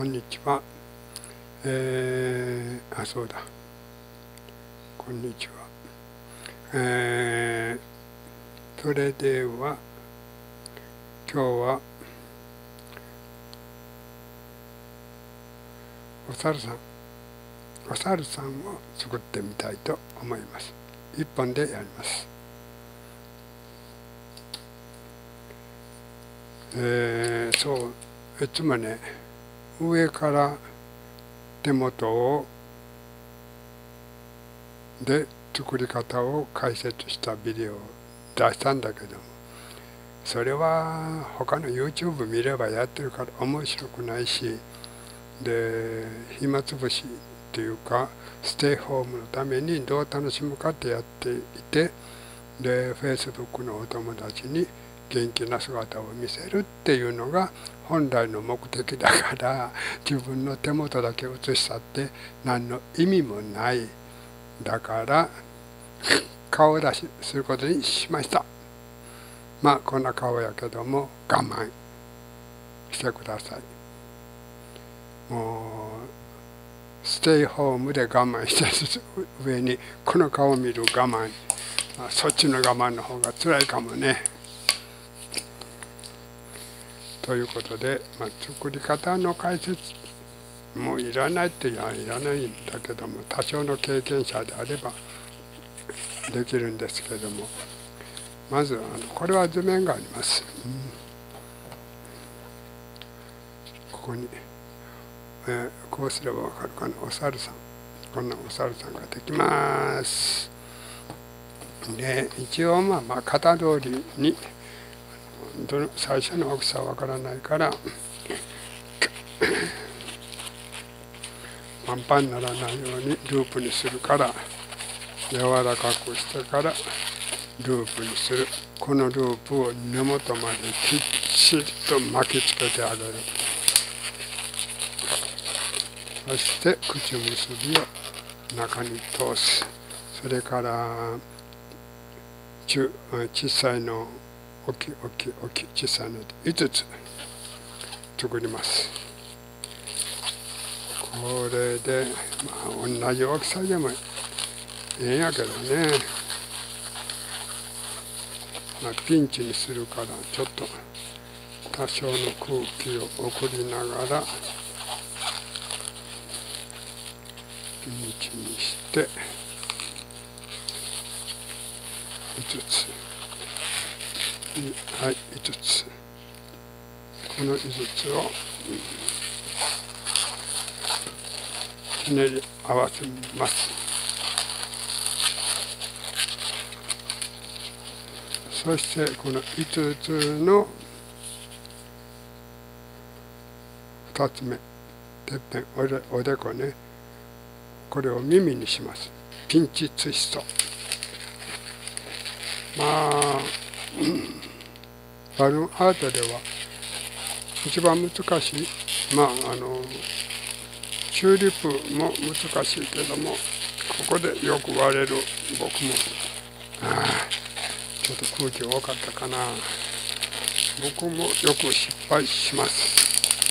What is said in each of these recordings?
こんにちは。そうだ。こんにちは。それでは、今日は、お猿さんを作ってみたいと思います。一本でやります。いつもね、上から手元で作り方を解説したビデオを出したんだけども、それは他の YouTube 見ればやってるから面白くないし、で暇つぶしっていうかステイホームのためにどう楽しむかってやっていて、で Facebook のお友達に元気な姿を見せるっていうのが本来の目的だから、自分の手元だけ写し去って何の意味もない。だから顔出しすることにしました。まあこんな顔やけども我慢してください。もうステイホームで我慢してる上にこの顔を見る我慢、そっちの我慢の方が辛いかもね。ということで、作り方の解説もういらないっていらないんだけども、多少の経験者であればできるんですけれども、まずこれは図面があります。ここに、こうすればわかるかな。お猿さん、こんなお猿さんができます。で一応型通りに最初の大きさはわからないからパンパンにならないようにループにするから、柔らかくしてからループにする。このループを根元まできっちりと巻きつけてあげる。そして口結びを中に通す。それから小さいの大きい小さいので5つ作ります。これで同じ大きさでもええんやけどね、ピンチにするからちょっと多少の空気を送りながらピンチにして5つ、はい、5つ、この5つをひねり合わせます。そしてこの5つの2つ目、てっぺんおでこね、これを耳にします。ピンチツイスト。バルーンアートでは一番難しい、チューリップも難しいけども、ここでよく割れる僕もちょっと空気多かったかな。僕もよく失敗します。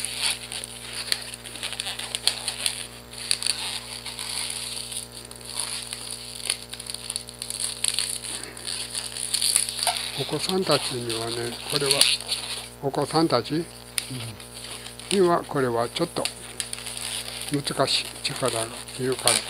お子さんたちにはね、これはお子さんたちにはこれはちょっと難しい、力がいるから。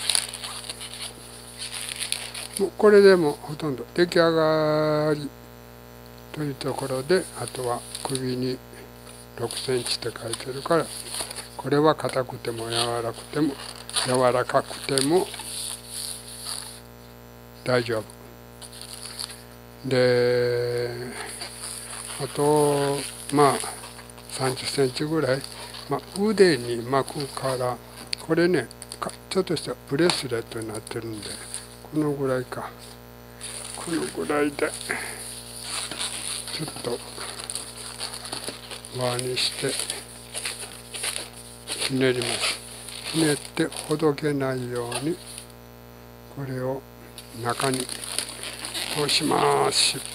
もうこれでもほとんど出来上がりというところで、あとは首に6センチって書いてるから、これは硬くても柔らかくても大丈夫で、あと30センチぐらい、腕に巻くから、これねちょっとしたブレスレットになってるんで、このぐらいか、このぐらいでちょっと輪にしてひねります。ひねってほどけないようにこれを中に通します。尻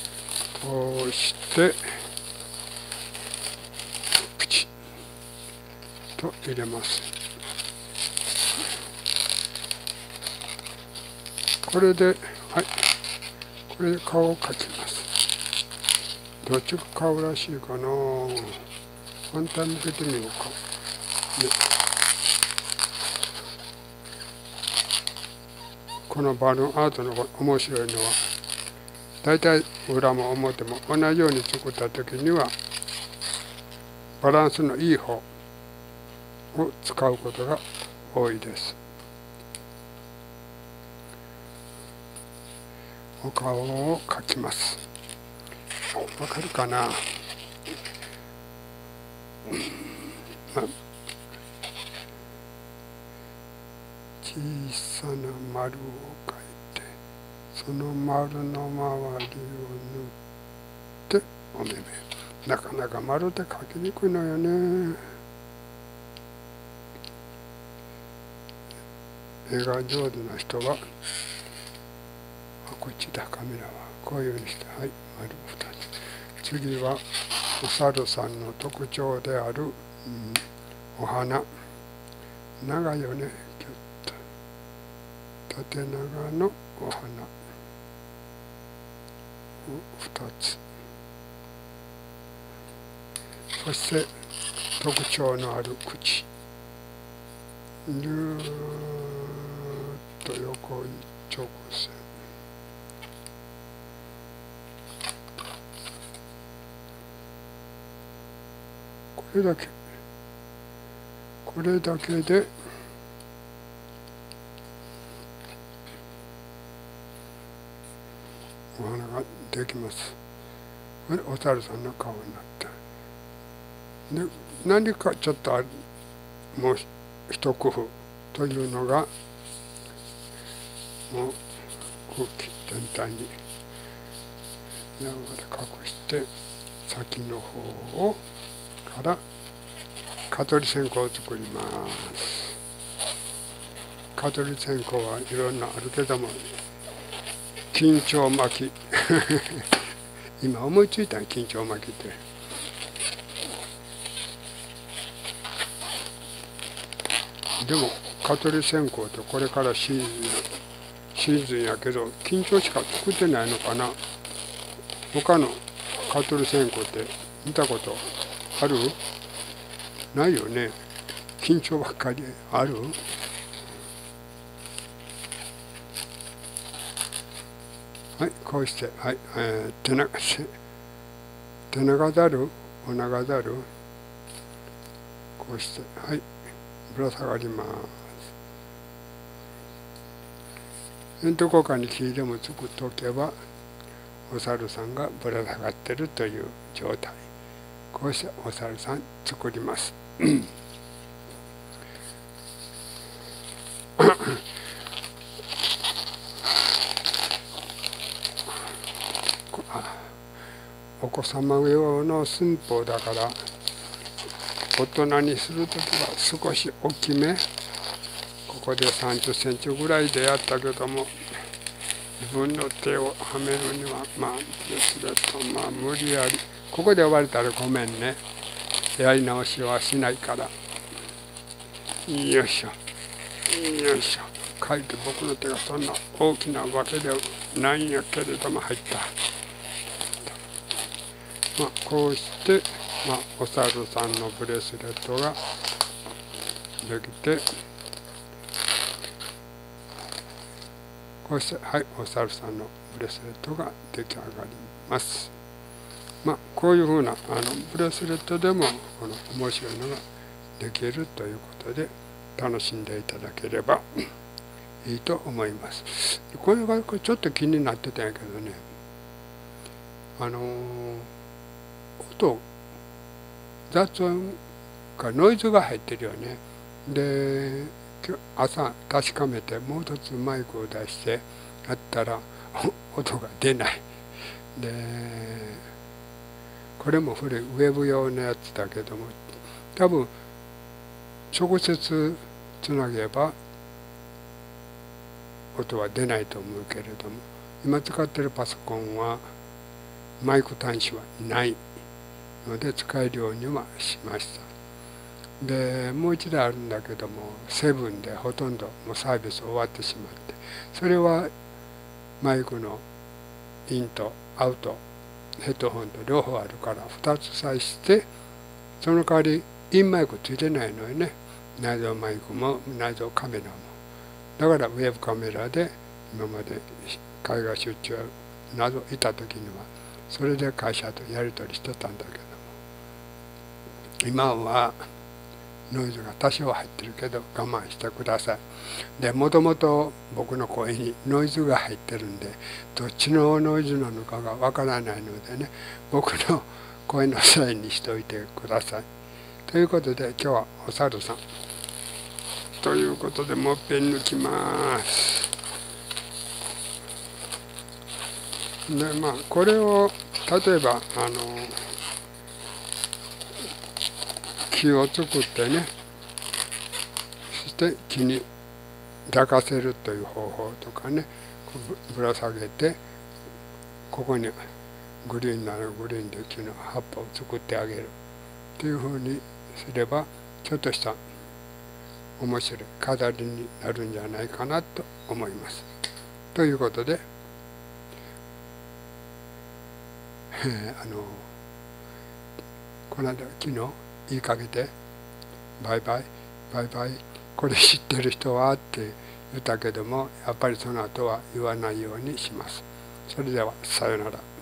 尾通してプチッと入れます。これで、はい、これで顔を描きます。どっちが顔らしいかな。反対向けてみようか。このバルーンアートの面白いのは、だいたい裏も表も同じように作った時にはバランスのいい方を使うことが多いです。お顔を描きます。わかるかな。小さな丸を描いて、その丸の周りを塗ってお目目。なかなか丸で描きにくいのよね。絵が上手な人は、こっちだ、カメラはこういうふうにして、はい、丸2つ。次はお猿さんの特徴である、お花、長いよね、キュッと縦長のお花を2つ。そして特徴のある口、ぐーっと横一直線。これだけでお花ができます。これお猿さんの顔になった。で、何かちょっともう一工夫というのが、もう空気全体にやわらかくして、先の方から蚊取り線香を作ります。蚊取り線香はいろんなあるけども、緊張巻き今思いついた緊張巻きって。でも蚊取り線香ってこれからシーズンやけど、緊張しか作ってないのかな。他の蚊取り線香って見たことある？ないよね。緊張ばっかりある？はい、こうして、はい、手長ざる、お長ざる、こうして、はい、ぶら下がります。どこかに木でも作っておけば、お猿さんがぶら下がってるという状態。こうしてお猿さん作ります。お子様用の寸法だから、大人にするときは少し大きめ。ここで30センチぐらいでやったけども、自分の手をはめるにはですと無理やり。ここで終われたらごめんね。やり直しはしないから。よいしょよいしょ。書いて僕の手がそんな大きなわけではないんやけれども入った。こうして、お猿さんのブレスレットができて、こうして、はい、お猿さんのブレスレットが出来上がります。こういうふうなブレスレットでもこの面白いのができるということで、楽しんでいただければいいと思います。これがちょっと気になってたんやけどね、音、雑音かノイズが入ってるよね。で、朝確かめてもう一つマイクを出してやったら音が出ない。で、これも古いウェブ用のやつだけども、多分直接つなげば音は出ないと思うけれども、今使ってるパソコンはマイク端子はないので使えるようにはしました。 でもう一台あるんだけどもセブンでほとんどもうサービス終わってしまって、それはマイクのインとアウトヘッドホンと両方あるから2つ挿して、その代わりインマイクついてないのよね。内蔵マイクも内蔵カメラも。だからウェブカメラで今まで海外出張などいた時にはそれで会社とやり取りしてたんだけども、今はノイズが多少入ってるけど我慢してください。でもともと僕の声にノイズが入ってるんで、どっちのノイズなのかがわからないのでね、僕の声のせいにしておいてください。ということで今日はお猿さんということでもっぺん抜きます。でこれを例えば木を作ってね、そして木に抱かせるという方法とかね、ぶら下げてここにグリーンならグリーンで木の葉っぱを作ってあげるっていうふうにすればちょっとした面白い飾りになるんじゃないかなと思います。ということでこの間昨日言いかけてバイバイバイバイこれ知ってる人はって言ったけども、やっぱりその後は言わないようにします。それではさよなら。